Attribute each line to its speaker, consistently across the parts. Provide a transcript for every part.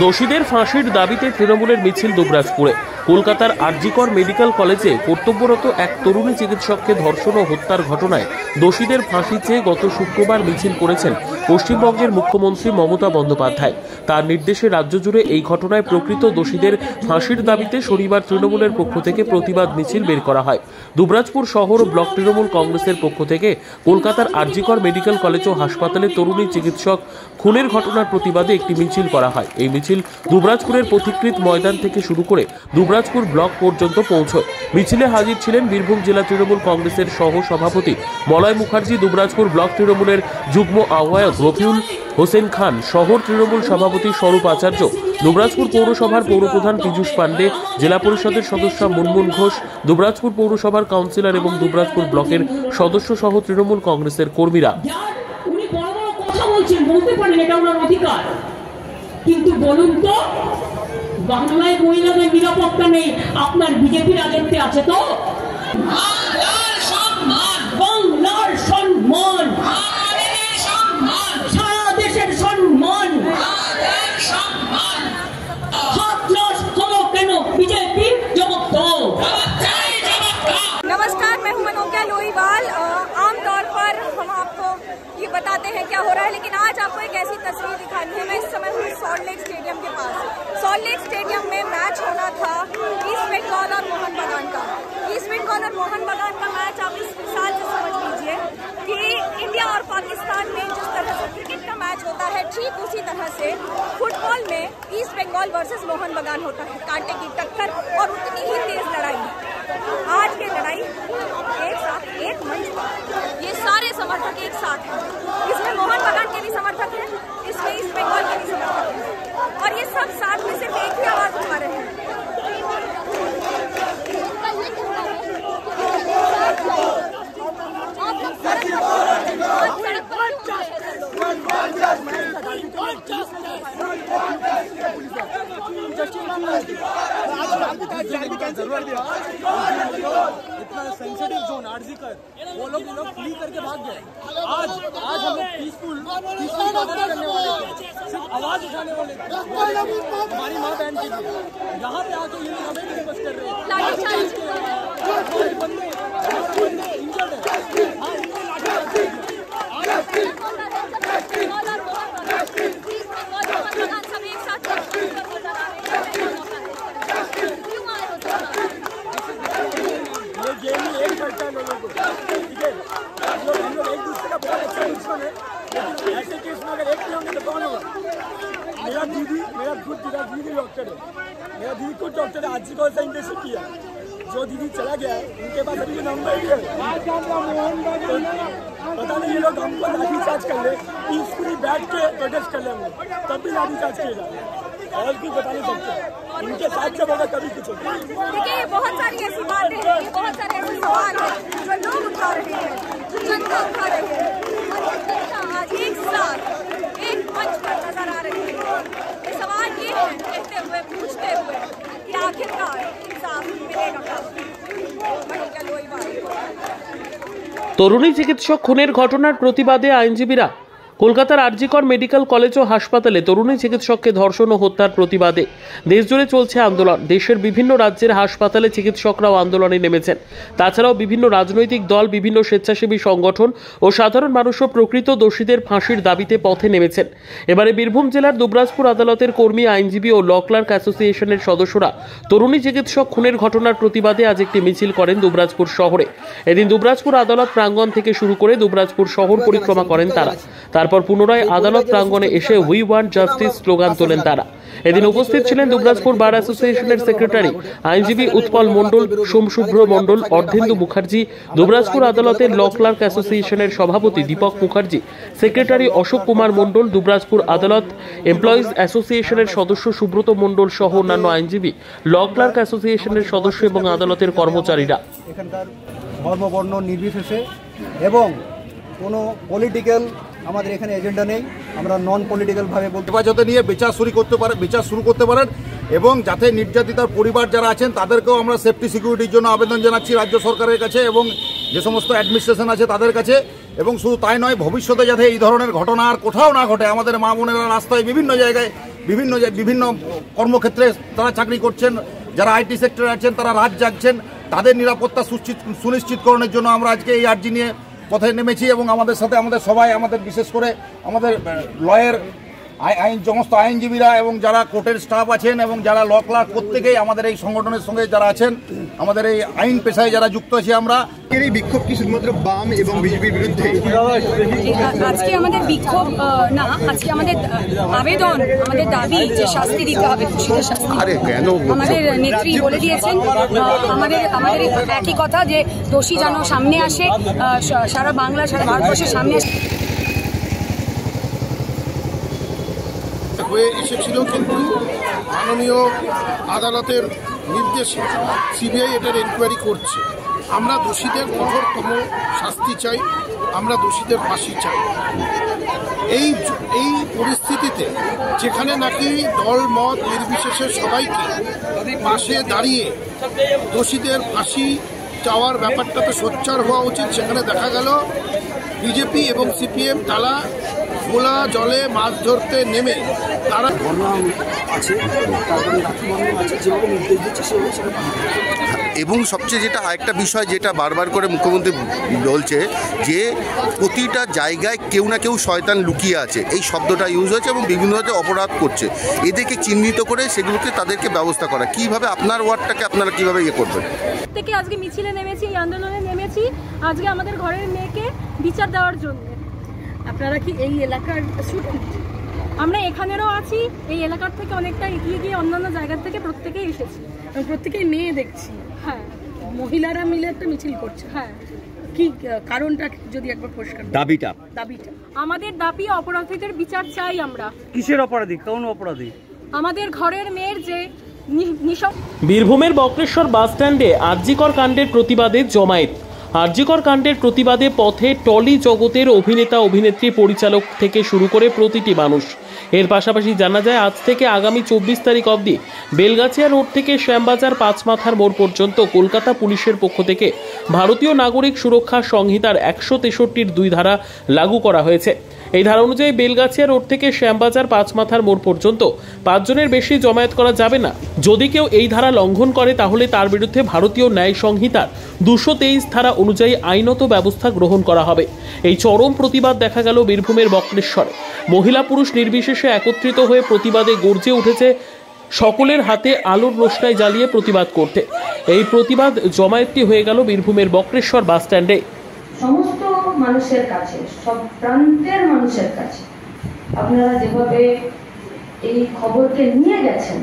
Speaker 1: দোষীদের ফাঁসির দাবিতে তৃণমূলের মিছিল দুবরাজপুরে। কলকাতার আরজিকর মেডিকেল কলেজে কর্তব্যরত এক তরুণী চিকিৎসককে ধর্ষণ ও হত্যার ঘটনায় দোষীদের ফাঁসি চেয়ে গত শুক্রবার মিছিল করেছেন পশ্চিমবঙ্গের মুখ্যমন্ত্রী মমতা বন্দ্যোপাধ্যায়। তার নির্দেশে রাজ্য জুড়ে এই ঘটনায় প্রকৃত দোষীদের ফাঁসির দাবিতে শনিবার তৃণমূলের পক্ষ থেকে প্রতিবাদ মিছিল বের করা হয়। দুবরাজপুর শহর ও ব্লক তৃণমূল কংগ্রেসের পক্ষ থেকে কলকাতার আরজিকর মেডিকেল কলেজ ও হাসপাতালে তরুণী চিকিৎসক খুনের ঘটনার প্রতিবাদে একটি মিছিল করা হয়। এই মিছিল দুবরাজপুরের পথিকৃত ময়দান থেকে শুরু করে দুবরাজপুর ব্লক পর্যন্ত পৌঁছয়। মিছিলে হাজির ছিলেন বীরভূম জেলা তৃণমূল কংগ্রেসের সহ সভাপতি মলয় মুখার্জি, দুবরাজপুর ব্লক তৃণমূলের যুগ্ম আহ্বায়ক রফিউল হোসেন খান, শহর তৃণমূল সভাপতি স্বরূপ আচার্য, দুবরাজপুর পৌরসভার পৌরপ্রধান পীযূষ পাণ্ডে, জেলা পরিষদের সদস্য মুনমুন ঘোষ, দুবরাজপুর পৌরসভার কাউন্সিলর এবং দুবরাজপুর ব্লকের সদস্য সহ তৃণমূল কংগ্রেসের কর্মীরা।
Speaker 2: বলতে পারেন এটা ওনার অধিকার, কিন্তু বলুন তো বাংলায় মহিলাদের নিরাপত্তা নেই, আপনার বিজেপি রাজত্বে আছে তো? বাংলার সম্মান, সারা দেশের সম্মান, কেন বিজেপি জবাব দাও।
Speaker 3: नमस्कार, मैं हूं मनोज्ञा लोहीवाल। आमतौर पर हम आपको ये बताते हैं क्या हो रहा है, लेकिन आज आपको एक ऐसी तस्वीर दिखानी है। मैं इस समय हूँ सॉल्ट लेक स्टेडियम के पास। सॉल्ट लेक स्टेडियम में मैच होना था ईस्ट बंगाल और मोहन बागान का। ईस्ट बंगाल और मोहन बागान का मैच आप इस मिसाल से समझ लीजिए कि इंडिया और पाकिस्तान में जिस तरह से क्रिकेट का मैच होता है, ठीक उसी तरह से फुटबॉल में ईस्ट बंगाल वर्सेस मोहन बागान होता है। कांटे की टक्कर और उतनी ही तेज लड़ाई। आज की लड़ाई एक साथ एक मंच पर, ये सारे समर्थक एक साथ हैं। इसमें मोहन बागान के भी समर्थक हैं, इसमें ईस्ट बंगाल के भी समर्थक हैं, और ये सब साथ में सिर्फ एक ही आवाज उठा रहे हैं।
Speaker 4: इतना सेंसिटिव जोन आरजीकर, वो लोग फ्ली करके भाग गए। आज हम लोग पीसफुल करने वाले थे, सिर्फ आवाज उठाने वाले थे हमारी माँ बहन के लिए। यहाँ पे आके ये लोग हमें भी बस कर रहे हैं। बंदे इंजर्ड है, हाँ इनको लोगों को, ठीक है, हम लोग एक दूसरे का बहुत अच्छा दुश्मन है, लेकिन ऐसे केस में अगर एक भी होंगे तो कौन होगा? मेरा दीदी डॉक्टर है, मेरा दीदी खुद डॉक्टर है, आरजीकर से इंटर्नशिप किया। जो दीदी चला गया है उनके पास अभी भी नंबर भी है। पता नहीं ये लोग हमको लाठीचार्ज कर ले, पीसफुली बैठ के प्रोटेस्ट कर लेंगे, तब भी लाठीचार्ज किएगा और भी बता नहीं सकते। इनके साथ जब होगा तभी कुछ होगा।
Speaker 3: देखिए, ये बहुत सारी ऐसी बातें हैं, ये बहुत सारे ऐसे सवाल हैं जो लोग उठा रहे हैं, जो जनता उठा रहे हैं, और आज एक साथ एक मंच पर नजर आ रहे हैं। ये सवाल ये है, कहते हुए पूछते हुए कि आखिरकार इंसाफ मिलेगा कब? मनोज्ञा लोहीवाल।
Speaker 1: তরুণী চিকিৎসক খুনের ঘটনার প্রতিবাদে আইনজীবীরা। কলকাতার আরজিকর মেডিকেল কলেজ ও হাসপাতালে তরুণী চিকিৎসককে ধর্ষণ ও হত্যার প্রতিবাদে দেশজুড়ে চলছে আন্দোলন। দেশের বিভিন্ন রাজ্যের হাসপাতালে চিকিৎসকরাও আন্দোলনে নেমেছেন। তাছাড়াও বিভিন্ন রাজনৈতিক দল, বিভিন্ন স্বেচ্ছাসেবী সংগঠন ও সাধারণ মানুষও প্রকৃত দোষীদের ফাঁসির দাবিতে পথে নেমেছেন। এবারে বীরভূম জেলার দুবরাজপুর আদালতের কর্মী, আইনজীবী ও ল ক্লার্ক অ্যাসোসিয়েশনের সদস্যরা তরুণী চিকিৎসক খুনের ঘটনার প্রতিবাদে আজ একটি মিছিল করেন দুবরাজপুর শহরে। এদিন দুবরাজপুর আদালত প্রাঙ্গণ থেকে শুরু করে দুবরাজপুর শহর পরিক্রমা করেন তারা। তারপর পুনরায় আদালত প্রাঙ্গণে এসে উই ওয়ান্ট জাস্টিস স্লোগান তোলেন তারা। এদিন উপস্থিত ছিলেন দুবরাজপুর বার অ্যাসোসিয়েশনের সেক্রেটারি আইনজীবী উৎপল মণ্ডল, সোমশুভ্র মণ্ডল, অর্ধেন্দু মুখার্জি, দুবরাজপুর আদালতের ল ক্লার্ক অ্যাসোসিয়েশনের সভাপতি দীপক মুখার্জি, সেক্রেটারি অশোক কুমার মণ্ডল, দুবরাজপুর আদালত এমপ্লয়িজ অ্যাসোসিয়েশনের সদস্য সুব্রত মণ্ডল সহ অন্যান্য আইনজীবী, ল ক্লার্ক অ্যাসোসিয়েশনের সদস্য এবং আদালতের কর্মচারীরা।
Speaker 5: এখানকার ধর্মবর্ণ নির্বিশেষে এবং কোনো পলিটিক্যাল আমাদের এখানে এজেন্ডা নেই, আমরা নন পলিটিক্যাল ভাবে বলতে
Speaker 6: যাতে নিয়ে বিচার শুরু করতে পারেন এবং যাতে নির্যাতিতার পরিবার যারা আছেন তাদেরকেও আমরা সেফটি সিকিউরিটির জন্য আবেদন জানাচ্ছি রাজ্য সরকারের কাছে এবং যে সমস্ত অ্যাডমিনিস্ট্রেশন আছে তাদের কাছে। এবং শুধু তাই নয়, ভবিষ্যতে যাতে এই ধরনের ঘটনা আর কোথাও না ঘটে, আমাদের মা বোনেরা রাস্তায় বিভিন্ন জায়গায় বিভিন্ন কর্মক্ষেত্রে তারা চাকরি করছেন, যারা আইটি সেক্টরে আছেন তারা রাত জাগছেন, তাদের নিরাপত্তা সুনিশ্চিতকরণের জন্য আমরা আজকে এই আর্জি নিয়ে পথে নেমেছি। এবং আমাদের সাথে আমাদের সবাই, আমাদের বিশেষ করে আমাদের লয়ের সমস্ত আইনজীবীরা এবং যারা কোর্টের স্টাফ আছেন এবং যারা ল ক্লার্ক, প্রত্যেকেই আমাদের এই সংগঠনের সঙ্গে যারা আছেন, আমাদের এই আইন পেশায় যারা যুক্ত আছি আমরা।
Speaker 7: এই বিক্ষোভ কি শুধুমাত্র বাম এবং বিজেপির বিরুদ্ধে?
Speaker 8: আজকে আমাদের বিক্ষোভ না, আজকে আমাদের আবেদন, আমাদের দাবি যে শাস্তি দিতে হবে, দোষীদের শাস্তি। আমাদের নেত্রী বলে দিয়েছেন, আমাদের একই কথা যে দোষী যেন সামনে আসে, সারা বাংলা, সারা ভারতবর্ষের সামনে আসে।
Speaker 9: হয়ে এসেছিল, কিন্তু মাননীয় আদালতের নির্দেশে সিবিআই এটার এনকোয়ারি করছে। আমরা দোষীদের কঠোরতম শাস্তি চাই, আমরা দোষীদের ফাঁসি চাই। এই পরিস্থিতিতে যেখানে নাকি দল মত নির্বিশেষে সবাইকে পাশে দাঁড়িয়ে দোষীদের ফাঁসি চাওয়ার ব্যাপারটাতে সোচ্চার হওয়া উচিত, সেখানে দেখা গেল বিজেপি এবং সিপিএম তারা খোলা জলে মাছ ধরতে নেমে তারা
Speaker 7: এবং সবচেয়ে যেটা আরেকটা বিষয় যেটা বারবার করে মুখ্যমন্ত্রী বলছে যে প্রতিটা জায়গায় কেউ না কেউ শয়তান লুকিয়ে আছে, এই শব্দটা ইউজ হয়েছে এবং বিভিন্ন অপরাধ করছে, এদেরকে চিহ্নিত করে সেগুলোকে তাদেরকে ব্যবস্থা করা। কিভাবে আপনার ওয়ার্ডটাকে আপনারা কিভাবে ইয়ে করবেন?
Speaker 8: থেকে আজকে মিছিলে নেমেছি, এই আন্দোলনে নেমেছি আজকে আমাদের ঘরের মেয়েকে বিচার দেওয়ার জন্য। আপনারা কি এই এলাকার স্টুডেন্ট? আমরা এখানেরও আছি, এই এলাকার থেকে অনেকটা এগিয়ে গিয়ে অন্যান্য জায়গার থেকে প্রত্যেকেই এসেছি, প্রত্যেকেই মেয়ে দেখছি। হ্যাঁ, মহিলারা মিলে একটা মিছিল করছে। হ্যাঁ, কি কারণটা যদি একবার পরিষ্কার? দাবিটা আমাদের দাবি, অপরাধীদের বিচার চাই আমরা।
Speaker 10: কিসের অপরাধী? কোন অপরাধী?
Speaker 8: আমাদের ঘরের মেয়ের যে
Speaker 1: বীরভূমের বক্রেশ্বর বাস স্ট্যান্ডে আরজিকর কাণ্ডের প্রতিবাদে জমায়েত। আরজিকর কাণ্ডের প্রতিবাদে পথে টলি জগতের অভিনেতা, অভিনেত্রী, পরিচালক থেকে শুরু করে প্রতিটি মানুষ। এর পাশাপাশি জানা যায় আজ থেকে আগামী 24 তারিখ অবধি বেলগাছিয়া রোড থেকে শ্যামবাজার পাঁচমাথার মোড় পর্যন্ত কলকাতা পুলিশের পক্ষ থেকে ভারতীয় নাগরিক সুরক্ষা সংহিতার 163-র 2 ধারা লাগু করা হয়েছে। এই ধারা অনুযায়ী বেলগাছিয়া রোড থেকে শ্যামবাজার পাঁচমাথার মোড় পর্যন্ত 5 জনের বেশি জমায়েত করা যাবে না। যদি কেউ এই ধারা লঙ্ঘন করে তাহলে তার বিরুদ্ধে ভারতীয় ন্যায় সংহিতার 223 ধারা অনুযায়ী আইনত ব্যবস্থা গ্রহণ করা হবে। এই চরম প্রতিবাদ দেখা গেল বীরভূমের বক্রেশ্বরে। মহিলা পুরুষ নির্বিশেষে একত্রিত হয়ে প্রতিবাদে গর্জে উঠেছে, সকলের হাতে আলোর রোশনাই জ্বালিয়ে প্রতিবাদ করতে। এই প্রতিবাদ জমায়েতটি হয়ে গেল বীরভূমের বক্রেশ্বর বাস স্ট্যান্ডে।
Speaker 11: সমস্ত মানুষের কাছে, সব প্রান্তের মানুষের কাছে আপনারা যেভাবে এই খবরকে নিয়ে গেছেন,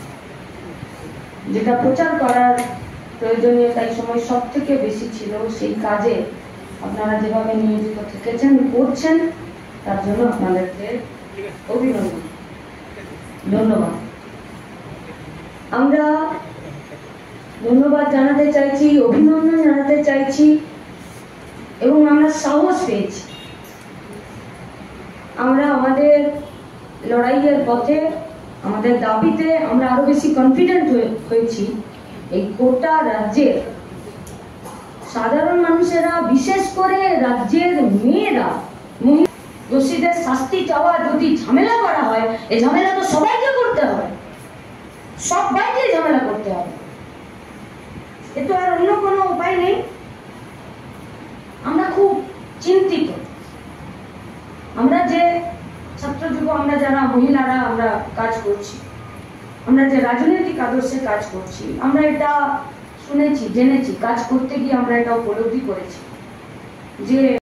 Speaker 11: যেটা প্রচার করার প্রয়োজনীয়তার সময় সব থেকে বেশি ছিল, সেই কাজে আপনারা যেভাবে নিয়োজিত থেকেছেন, করছেন, তার জন্য আপনাদেরকে অভিনন্দন, ধন্যবাদ। আমরা ধন্যবাদ জানাতে চাইছি, অভিনন্দন জানাতে চাইছি এবং আমরা সাহস পেয়েছি। আমরা আমাদের লড়াইয়ের পথে, আমাদের দাবিতে আমরা আরো বেশি কনফিডেন্ট হয়েছি। এই গোটা রাজ্যের সাধারণ মানুষেরা, বিশেষ করে রাজ্যের মেয়েরা, দোষীদের শাস্তি চাওয়া যদি ঝামেলা করা হয়, এই ঝামেলা তো সবাইকে করতে হবে, সবাইকে ঝামেলা করতে হবে, এ তো আর অন্য কোনো উপায় নেই। আমরা খুব চিন্তিত। আমরা যে ছাত্র যুব, আমরা যারা মহিলারা আমরা কাজ করছি, আমরা যে রাজনৈতিক আদর্শে কাজ করছি, আমরা এটা শুনেছি, জেনেছি, কাজ করতে গিয়ে আমরা এটা উপলব্ধি করেছি যে